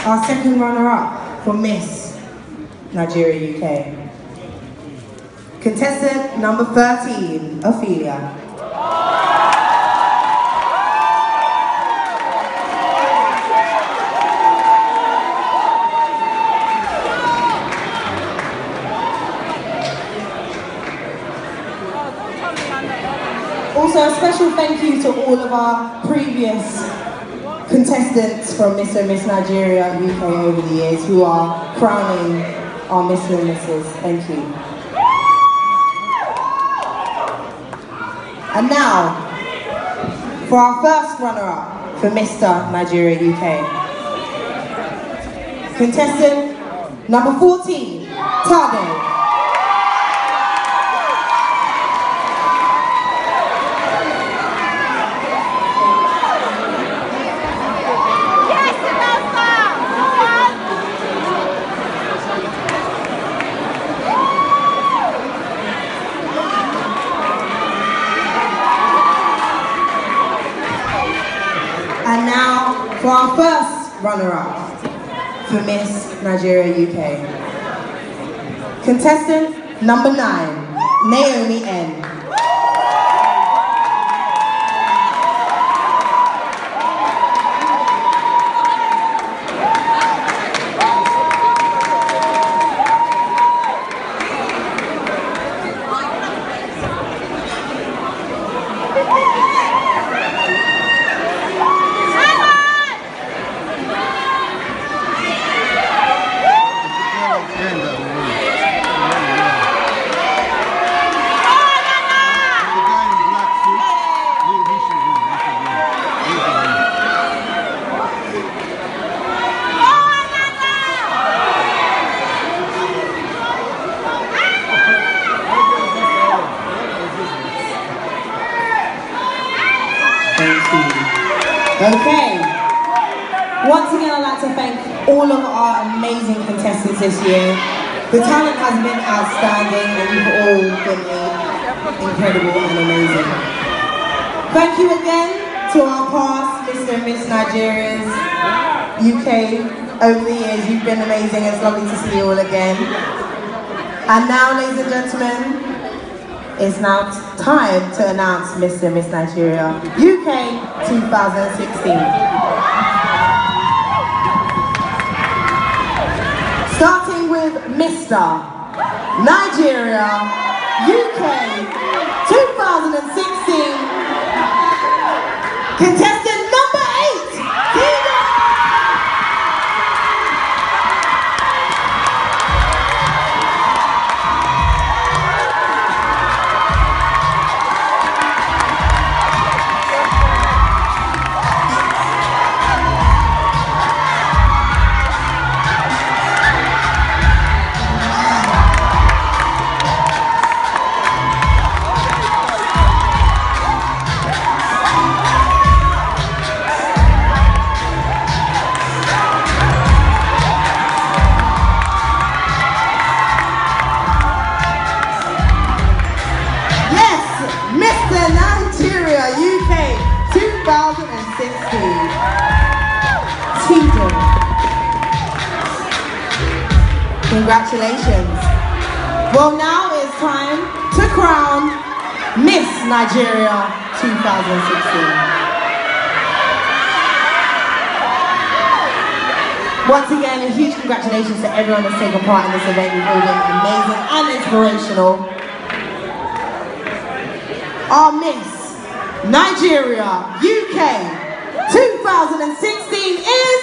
our second runner-up for Miss Nigeria UK. Contestant number 13, Ophelia. Also, a special thank you to all of our previous contestants from Mr. and Miss Nigeria UK over the years who are crowning our Mr. and Mrs. Thank you. And now, for our first runner-up for Mr. Nigeria UK. Contestant number 14, Tade. And now for our first runner-up for Miss Nigeria UK. Contestant number 9, Naomi N. Okay, once again I'd like to thank all of our amazing contestants this year. The talent has been outstanding and you've all been incredible and amazing. Thank you again to our past Mr. and Miss Nigerians UK over the years. You've been amazing. It's lovely to see you all again. And now, ladies and gentlemen, it's now time to announce Mr. and Miss Nigeria UK 2016. Starting with Mr. Nigeria UK 2016, contestant number 8, Tina. Congratulations. Well, now it's time to crown Miss Nigeria 2016. Once again, a huge congratulations to everyone that's taken part in this event. You've all been amazing and inspirational. Our Miss Nigeria UK 2016 is